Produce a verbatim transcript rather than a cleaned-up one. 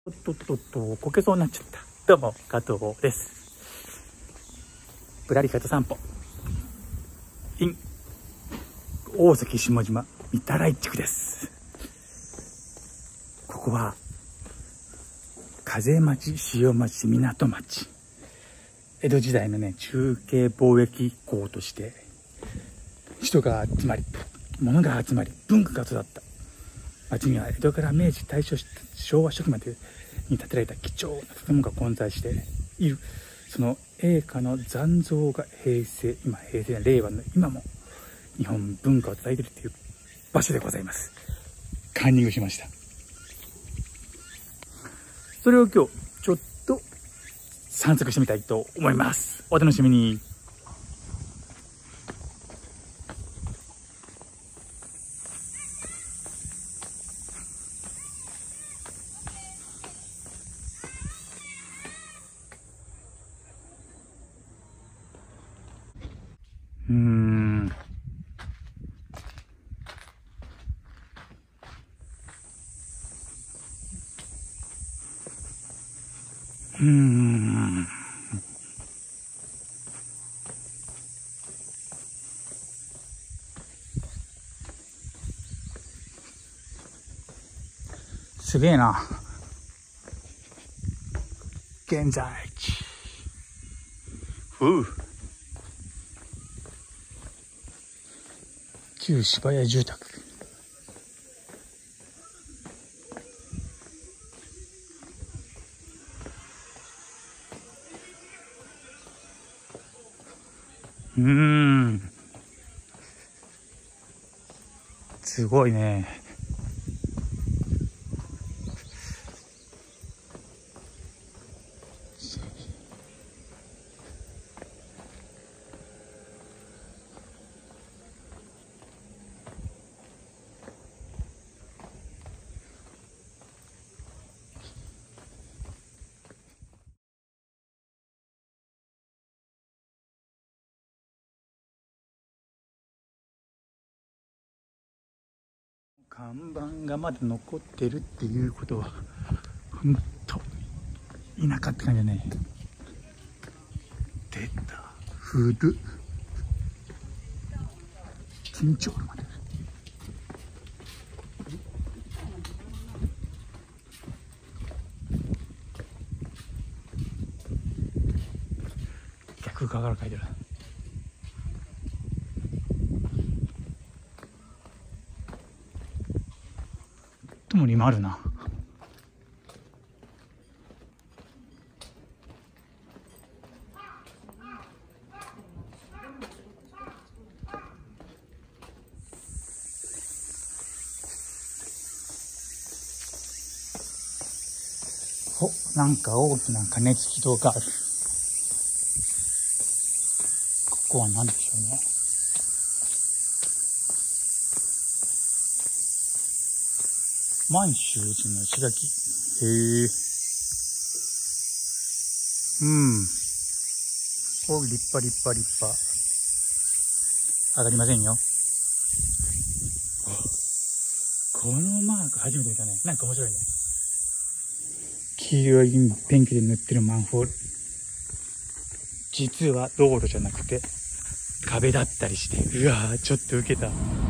おっとっとっと、こけそうになっちゃった。どうも、加藤です。ぶらり方散歩。in 大崎下島、御手洗地区です。ここは、風町、潮町、港町。江戸時代のね、中継貿易港として、人が集まり、物が集まり、文化が育った。町には江戸から明治、大正、昭和初期までに建てられた貴重な建物が混在している。その栄華の残像が平成、今平成、令和の今も日本文化を伝えているという場所でございます。カンニングしました。それを今日ちょっと散策してみたいと思います。お楽しみに。うーん。うーん。すげえな。現在地。うう。旧芝屋住宅。うーん。すごいね。看板がまだ残ってるっていうことはほんと田舎って感じだね。出た古っ緊張まで逆側から書いてる。ともにもあるな。お、なんか大きな鐘つき塔がある。ここは何でしょうね。満州人の石垣。へえ。うん。お、立派立派立派。上がりませんよ。このマーク初めて見たね。なんか面白いね。黄色いペンキで塗ってるマンホール。実は道路じゃなくて壁だったりして。うわぁ、ちょっとウケた。